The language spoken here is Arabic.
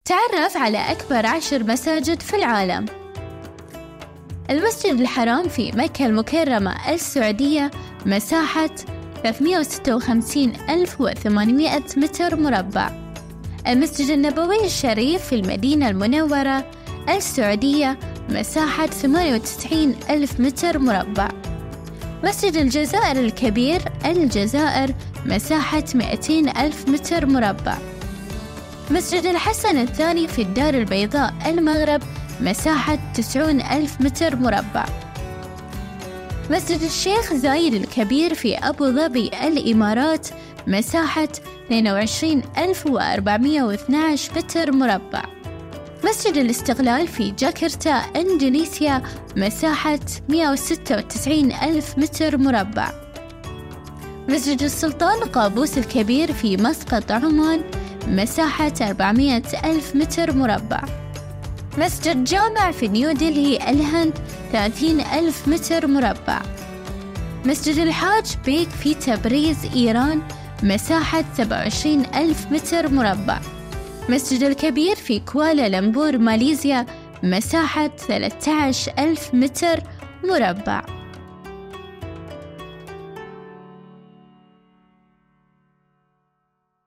تعرف على أكبر 10 مساجد في العالم. المسجد الحرام في مكة المكرمة السعودية مساحة 356,800 متر مربع. المسجد النبوي الشريف في المدينة المنورة السعودية مساحة 98,000 متر مربع. مسجد الجزائر الكبير الجزائر مساحة 200,000 متر مربع. مسجد الحسن الثاني في الدار البيضاء المغرب مساحة 90,000 متر مربع. مسجد الشيخ زايد الكبير في أبو ظبي الإمارات مساحة 22,412 متر مربع. مسجد الاستقلال في جاكرتا إندونيسيا مساحة 196,000 متر مربع. مسجد السلطان قابوس الكبير في مسقط عمان مساحة 400,000 متر مربع. مسجد جامع في نيودلهي الهند 30,000 متر مربع. مسجد الحاج بيك في تبريز إيران مساحة 27,000 متر مربع. مسجد الكبير في كوالالمبور ماليزيا مساحة 13,000 متر مربع.